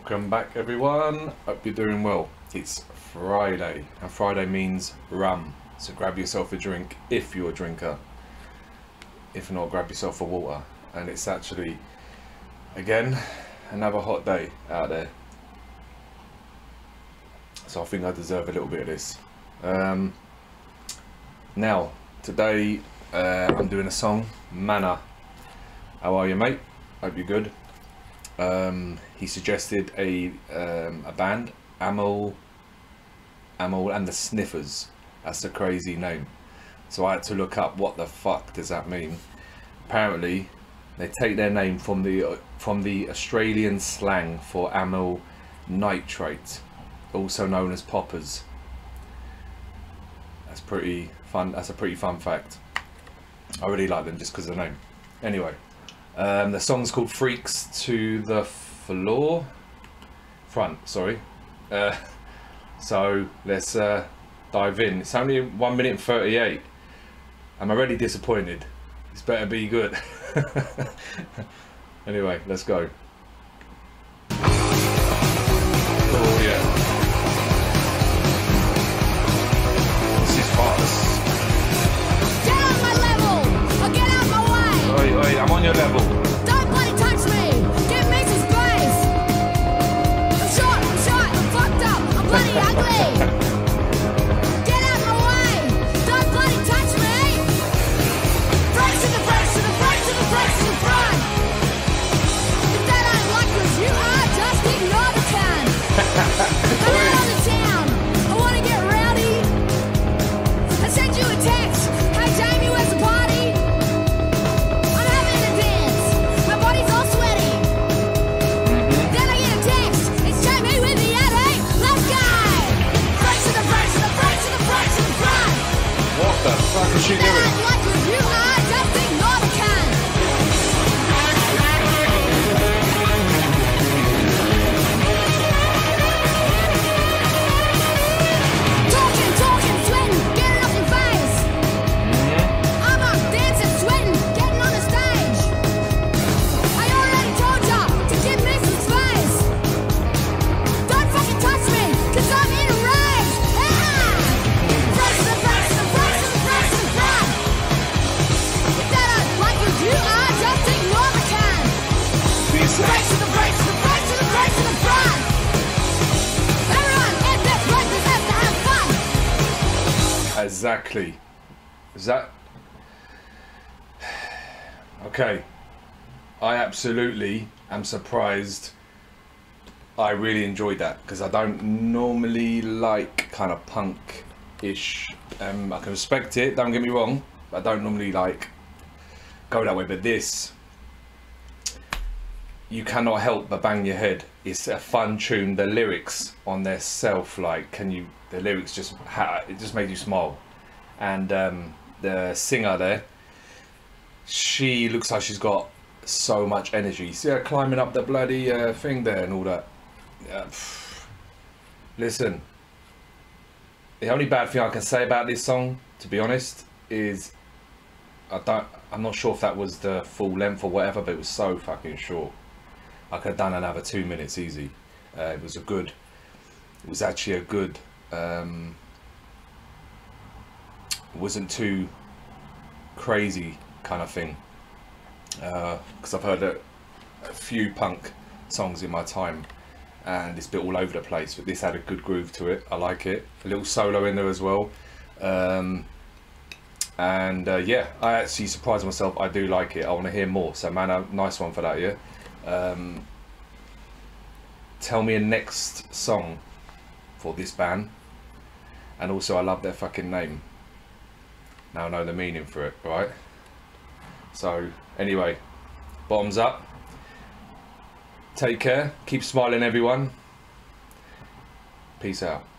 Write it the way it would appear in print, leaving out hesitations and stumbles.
Welcome back everyone, hope you're doing well. It's Friday and Friday means rum, so grab yourself a drink if you're a drinker. If not, grab yourself a water. And it's actually, again, another hot day out there, so I think I deserve a little bit of this. Now today I'm doing a song, Mana. How are you, mate? Hope you're good. He suggested a band, Amyl and the Sniffers. That's a crazy name. So I had to look up what the fuck does that mean. Apparently, they take their name from the Australian slang for amyl nitrate, also known as poppers. That's pretty fun. That's a pretty fun fact. I really like them just because of the name. Anyway. The song's called Freaks to the Front, sorry. So let's dive in. It's only 1 minute and 38. I'm already disappointed. This better be good. Anyway, let's go. Oh yeah. This is fast. Get on my level, or get out my way. Oi, I'm on your level. Don't bloody touch me. Give me some space. I'm short, I'm fucked up, I'm bloody ugly. Get out my way. Don't bloody touch me. Breaks to the breaks to the breaks to the breaks to the front. If that ain't like us, you are, just ignore the town. I'm out on the town. I wanna get rowdy. I send you a text. Hey Jamie, where's the party? I'm having a dance. My body's all sweaty. Then I get a text. It's Jamie with the Addy. Let's go. Breaks to the breaks to the breaks to the breaks to the front. What the fuck is she That doing? ain't like who you are. Just ignore the cunt. Talking, sweating, getting off your face. I'm up dancing, sweating, getting on the stage. I already told ya to give me some space. Don't fucking touch me, cause I'm in a rage. Breaks to the breaks to the breaks to the breaks to the front. If that ain't like who you are, just ignore the cunt. Breaks to the breaks to the breaks to the breaks to the front. Everyone in this place deserves to have fun. Exactly. Is that okay? I absolutely am surprised. I really enjoyed that because I don't normally like kind of punk-ish. I can respect it, don't get me wrong, but I don't normally like go that way. But this, you cannot help but bang your head. It's a fun tune. The lyrics on their self, like, the lyrics just it just made you smile. And the singer there, she looks like she's got so much energy. See her climbing up the bloody thing there and all that. Listen, the only bad thing I can say about this song, to be honest, is I'm not sure if that was the full length or whatever, but it was so fucking short. I could have done another 2 minutes easy. It was actually a good, wasn't too crazy kind of thing, because I've heard a few punk songs in my time and it's a bit all over the place, but this had a good groove to it. I like it. A little solo in there as well. Yeah, I actually surprised myself. I do like it. I want to hear more. So man, nice one for that. Yeah. Tell me a next song for this band, and also I love their fucking name. Now I know the meaning for it, right? So anyway, bottoms up. Take care. Keep smiling, everyone. Peace out.